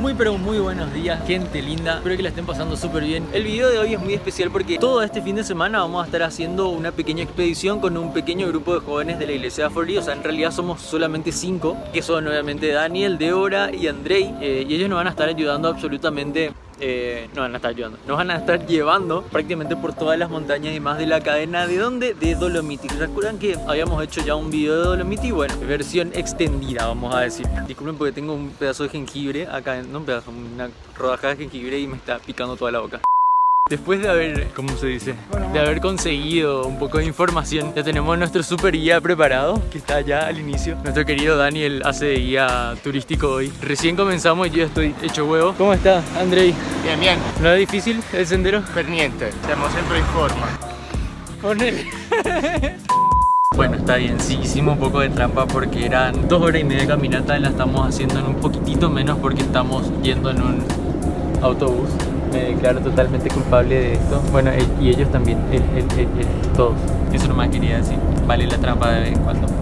pero muy buenos días, gente linda. Espero que la estén pasando súper bien. El video de hoy es muy especial porque todo este fin de semana vamos a estar haciendo una pequeña expedición con un pequeño grupo de jóvenes de la iglesia de Forlí. O sea, en realidad somos solamente 5, que son obviamente Daniel, Deora y Andrei, y ellos nos van a estar ayudando absolutamente. Nos van a estar llevando prácticamente por todas las montañas y más de la cadena de ¿dónde? De Dolomiti. ¿Recuerdan que habíamos hecho ya un video de Dolomiti? Bueno, versión extendida, vamos a decir. Disculpen porque tengo un pedazo de jengibre acá, no un pedazo, una rodaja de jengibre y me está picando toda la boca. Después de haber, ¿cómo se dice? De haber conseguido un poco de información, ya tenemos nuestro super guía preparado, que está allá al inicio. Nuestro querido Daniel hace de guía turístico hoy. Recién comenzamos y yo estoy hecho huevo. ¿Cómo está, Andrei? Bien, bien. ¿No es difícil el sendero? Per niente, siamo sempre in forma. Ponele. Bueno, está bien, sí, hicimos un poco de trampa porque eran 2 horas y media de caminata y la estamos haciendo en un poquitito menos porque estamos yendo en un autobús. Me declaro totalmente culpable de esto. Bueno, y ellos también, todos. Eso nomás quería decir. Vale la trampa de vez en cuando.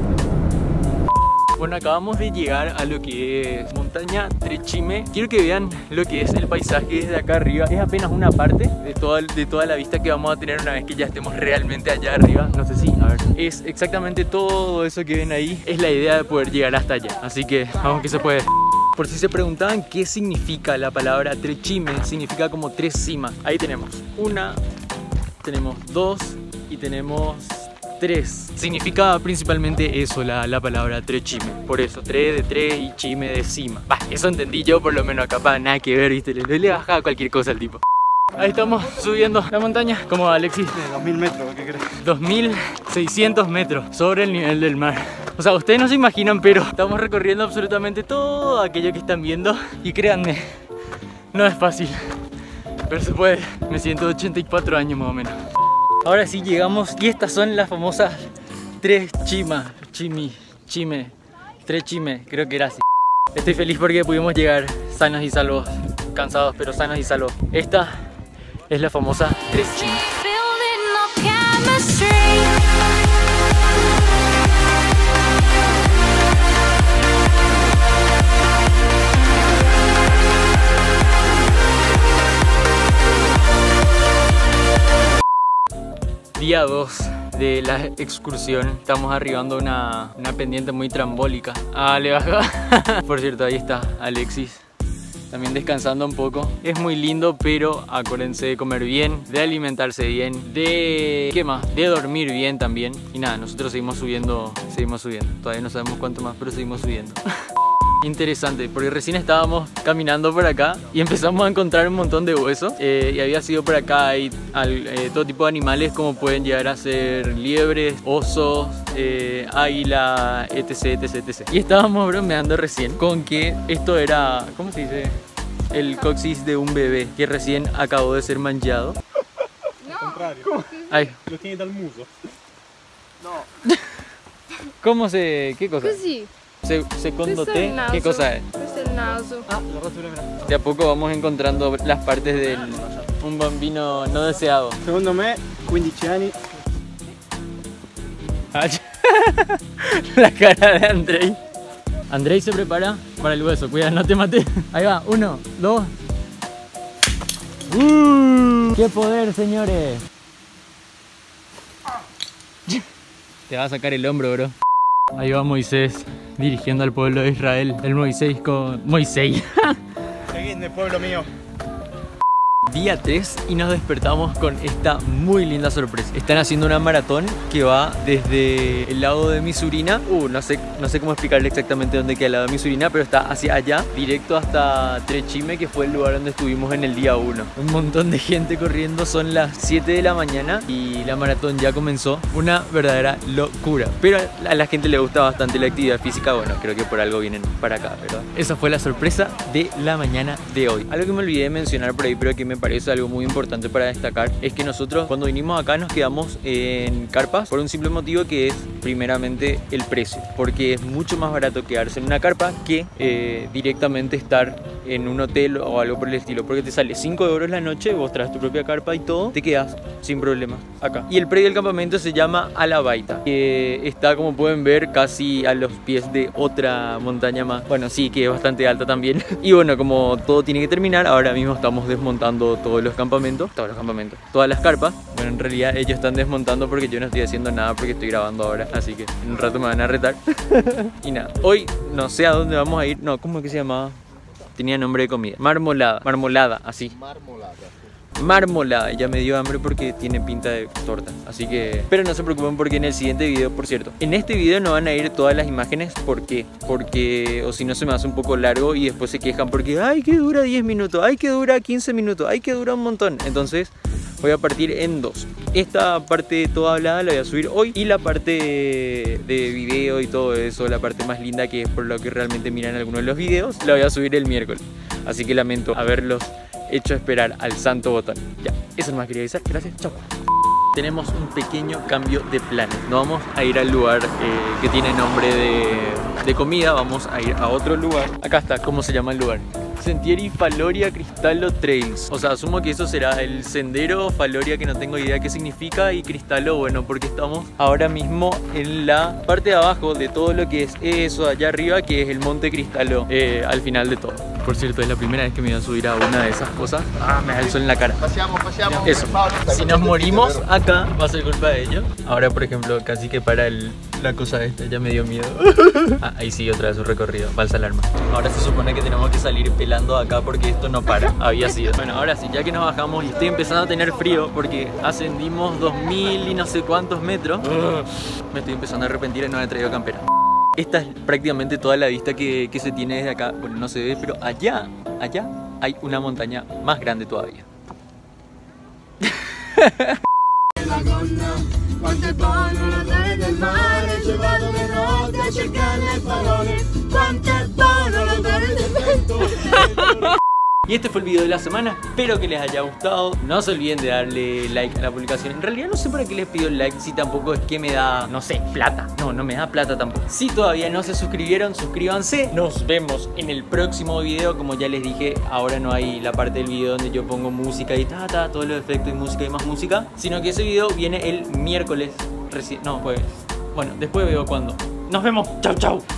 Bueno, acabamos de llegar a lo que es montaña Trechime. Quiero que vean lo que es el paisaje desde acá arriba. Es apenas una parte de toda la vista que vamos a tener una vez que ya estemos realmente allá arriba. No sé si, a ver, es exactamente todo eso que ven ahí. Es la idea de poder llegar hasta allá. Así que vamos que se puede. Por si se preguntaban qué significa la palabra Trechime, significa como 3 cimas. Ahí tenemos 1, tenemos 2 y tenemos 3. Significa principalmente eso la palabra Trechime. Por eso, 3 de 3 y chime de cima. Bah, eso entendí yo por lo menos, capaz nada que ver, ¿viste? Le bajaba cualquier cosa al tipo. Ahí estamos subiendo la montaña. ¿Cómo va, Alexis? 2000 metros, ¿qué crees? 2600 metros sobre el nivel del mar. O sea, ustedes no se imaginan, pero estamos recorriendo absolutamente todo aquello que están viendo. Y créanme, no es fácil, pero se puede. Me siento de 84 años más o menos. Ahora sí llegamos y estas son las famosas 3 chimas. Trechime, creo que era así. Estoy feliz porque pudimos llegar sanos y salvos. Cansados, pero sanos y salvos. Esta es la famosa Trechime. Día 2 de la excursión. Estamos arribando a una pendiente muy trambólica. Ah, le baja. Por cierto, ahí está Alexis. También descansando un poco. Es muy lindo, pero acuérdense de comer bien, de alimentarse bien, de... ¿qué más? De dormir bien también. Y nada, nosotros seguimos subiendo. Todavía no sabemos cuánto más, pero seguimos subiendo. Interesante, porque recién estábamos caminando por acá y empezamos a encontrar un montón de huesos y había sido por acá hay todo tipo de animales como pueden llegar a ser liebres, osos, águila, etc. Y estábamos bromeando recién con que esto era, ¿cómo se dice? El coxis de un bebé que recién acabó de ser manchado. Al contrario. Ay. Lo tiene dal muso. No. ¿Cómo se...? ¿Qué cosa? Così. Secondo te, ¿qué cosa es? Questo è il naso. Ah, lo rotolo mira. De a poco vamos encontrando las partes de un bambino no deseado. Secondo me 15 anni. La cara de Andrei. Andrei se prepara para el hueso, cuidado, no te mates. Ahí va, 1, 2. ¡Qué poder, señores! Te va a sacar el hombro, bro. Ahí va Moisés dirigiendo al pueblo de Israel. El Moisés con... Moisés. Seguidme, pueblo mío. Día 3 y nos despertamos con esta muy linda sorpresa. Están haciendo una maratón que va desde el lago de Misurina. No sé cómo explicarle exactamente dónde queda el lago de Misurina, pero está hacia allá, directo hasta Trechime, que fue el lugar donde estuvimos en el día 1. Un montón de gente corriendo, son las 7 de la mañana y la maratón ya comenzó. Una verdadera locura. Pero a la gente le gusta bastante la actividad física. Bueno, creo que por algo vienen para acá, ¿verdad? Esa fue la sorpresa de la mañana de hoy. Algo que me olvidé de mencionar por ahí, pero que me parece algo muy importante para destacar, es que nosotros cuando vinimos acá nos quedamos en carpas por un simple motivo, que es primeramente el precio, porque es mucho más barato quedarse en una carpa que directamente estar en un hotel o algo por el estilo, porque te sale 5 euros la noche, vos traes tu propia carpa y todo, te quedas sin problemas acá. Y el predio del campamento se llama Alabaita, que está, como pueden ver, casi a los pies de otra montaña más, bueno, sí, que es bastante alta también. Y bueno, como todo tiene que terminar, ahora mismo estamos desmontando todas las carpas. Bueno, en realidad ellos están desmontando porque yo no estoy haciendo nada porque estoy grabando ahora, así que en un rato me van a retar. Y nada, hoy no sé a dónde vamos a ir. No, ¿cómo es que se llamaba? Tenía nombre de comida. Marmolada, así. Marmolada, ya me dio hambre porque tiene pinta de torta, así que... Pero no se preocupen porque en el siguiente video, por cierto, en este video no van a ir todas las imágenes. ¿Por qué? Porque, o si no, se me hace un poco largo y después se quejan porque ay, que dura 10 minutos, ay, que dura 15 minutos, ay, que dura un montón. Entonces voy a partir en dos. Esta parte toda hablada la voy a subir hoy, y la parte de video y todo eso, la parte más linda, que es por lo que realmente miran algunos de los videos, la voy a subir el miércoles. Así que lamento haberlos hecho esperar al santo botón. Ya, eso nomás quería avisar. Gracias, chao. Tenemos un pequeño cambio de planes. No vamos a ir al lugar que tiene nombre de comida, vamos a ir a otro lugar. Acá está, ¿cómo se llama el lugar? Sentieri Faloria Cristallo Trails. O sea, asumo que eso será el sendero Faloria, que no tengo idea qué significa, y Cristallo, bueno, porque estamos ahora mismo en la parte de abajo de todo lo que es eso de allá arriba, que es el Monte Cristallo, al final de todo. Por cierto, es la primera vez que me voy a subir a una de esas cosas. Ah, me da el sol en la cara. Paseamos. Eso. Si nos morimos acá, va a ser culpa de ellos. Ahora, por ejemplo, casi que para la cosa esta, ya me dio miedo. Ah, ahí sigue otra vez su recorrido. Falsa alarma. Ahora se supone que tenemos que salir pelando acá porque esto no para. Había sido. Bueno, ahora sí, ya que nos bajamos y estoy empezando a tener frío porque ascendimos 2000 y no sé cuántos metros, me estoy empezando a arrepentir de no haber traído campera. Esta es prácticamente toda la vista que se tiene desde acá. Bueno, no se ve, pero allá hay una montaña más grande todavía. Y este fue el video de la semana, espero que les haya gustado. No se olviden de darle like a la publicación. En realidad no sé para qué les pido el like si tampoco es que me da, no sé, plata. No me da plata tampoco. Si todavía no se suscribieron, suscríbanse. Nos vemos en el próximo video. Como ya les dije, ahora no hay la parte del video donde yo pongo música y todos los efectos y música y más música, sino que ese video viene el miércoles. No, jueves. Bueno, después veo cuándo. Nos vemos. Chau, chau.